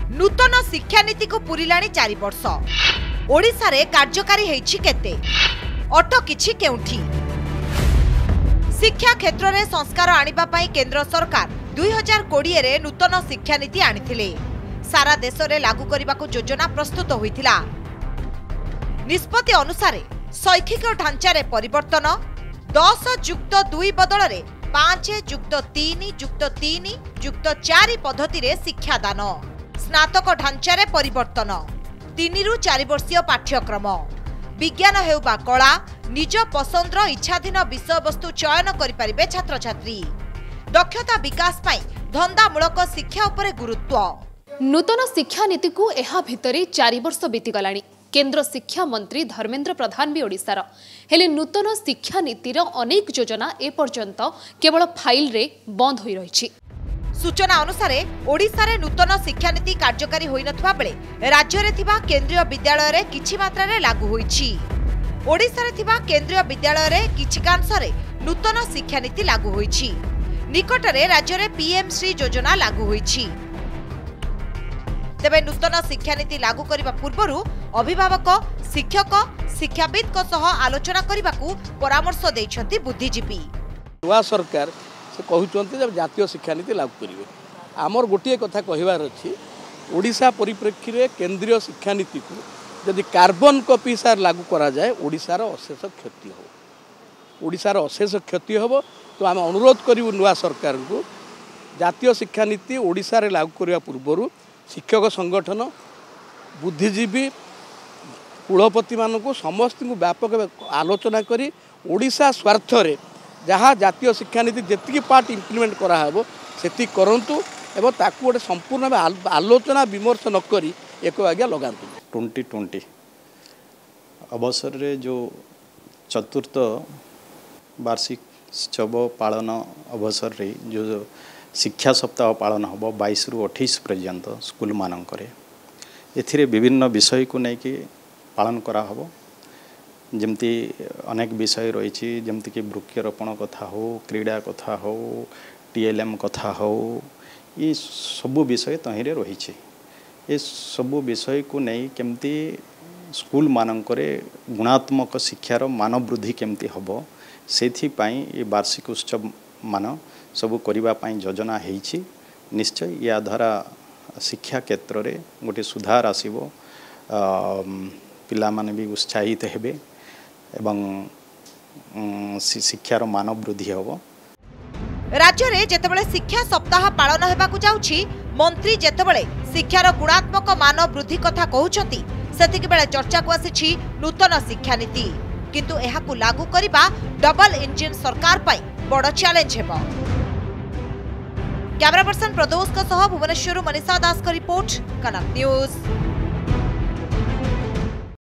नूतन शिक्षा नीति को पूरिलाणी 4 वर्ष। ओडिशा रे कार्यकारी हेछि केते अटकिछि केउठी? शिक्षा क्षेत्र में संस्कार आनिबा पई केंद्र सरकार 2020 रे नूतन शिक्षा नीति आनिथिले। सारा देश में लागू करने योजना प्रस्तुत होइथिला। निष्पत्ति अनुसार शैक्षिक ढांचारे परिवर्तन 10+2 बदल 5+3+3+4 पद्धति रे शिक्षादान, स्नातक ढांचारे परिवर्तन, 3 ରୁ 4 वर्षीय पाठ्यक्रम, विज्ञान हेउ बा कला निज पसंदर इच्छाधीन विषय वस्तु चयन करिपारिबे छात्र छात्री। दक्षता विकास पाई धंदामूलक शिक्षा उपरे गुरुत्व। नूतन शिक्षा नीति को एहा भितरे 4 वर्ष बीतीगलाणी। केंद्र शिक्षा मंत्री धर्मेंद्र प्रधान भी ओडिशार हेले नूतन शिक्षा नीतिर अनेक योजना एपर्यंत केवल फाइल रे बंद होई रहिछि। सूचना अनुसार ओडिशा रे नूतन शिक्षा नीति कार्यकारी होई नथवा बेले राज्य रे थिबा केंद्रीय विद्यालय रे किछि मात्रा रे लागू होईछि। ओडिशा रे थिबा केंद्रीय विद्यालय रे किछि कांश रे नूतन शिक्षा नीति लागू होईछि। निकट रे राज्य रे पीएम श्री योजना लागू होईछि। तेबे नूतन शिक्षा नीति लागू करबा पूर्वरु अभिभावक, शिक्षक, शिक्षाविद को सह आलोचना करबाकू परामर्श दैछंती बुद्धिजीवी। नवा सरकार से कहउछंती जब जातीय शिक्षा नीति लागू करिवे। आमर गोटिए कथा कहिबार अछि, ओडिशा परिप्रेक्षी रे केंद्रीय शिक्षा नीति को यदि कार्बन कॉपी सार लागू करा जाए ओडिशार अशेष क्षति हो। ओडिशार अशेष क्षति हो। तो आम अनुरोध करूँ नवा सरकार को जातीय शिक्षा नीति ओडिशा रे लागू करने पूर्व शिक्षक संगठन, बुद्धिजीवी, कुलपति मान को समस्त को व्यापक आलोचना करी ओडिशा स्वार्थ रे जहाँ जातीय शिक्षा नीति जी पार्ट इम्प्लीमेंट कराहब से करंतु एवं ताकू गोटे संपूर्ण आलोचना विमर्श नक एक आज्ञा लगातु। 2020 अवसर रे जो चतुर्थ वार्षिक उत्सव पालन अवसर रे जो शिक्षा सप्ताह पालन हम 22 ରୁ 28 पर्यंत स्कूल मानक एथिरे विभिन्न विषय को लेकिन पालन करा हबो। जमती अनेक विषय रही जमती कि वृक्षरोपण कथा हो, क्रीड़ा कथा हो, टीएलएम कथा हो, ये सबू विषय तहिरे रही। ये सबू विषय को नहीं केमती स्कूल मानकरे गुणात्मक शिक्षार मान वृद्धि केमती हबो सेथिपाई ये वार्षिक उत्सव मान सबू करने योजना है। निश्चय या द्वारा शिक्षा क्षेत्र में गोटे सुधार आसो, पिला माने भी उत्साहित हेबे एवं शिक्षार मान वृद्धि होबो। राज्य रे जेतेबेले शिक्षा सप्ताह पालन हेबाकू जाउछि, मंत्री जेतेबेले शिक्षार गुणात्मक मान वृद्धि कथा कहउछंती सेतिक बेले चर्चा को आसीछि नूतन शिक्षा नीति। किंतु एहाकू लागू करिबा डबल इंजिन सरकार पाई बड़ चैलेंज हेबो। कैमरा पर्सन प्रदोष का सह भुवनेश्वर मनीषा दास का रिपोर्ट, कनक न्यूज।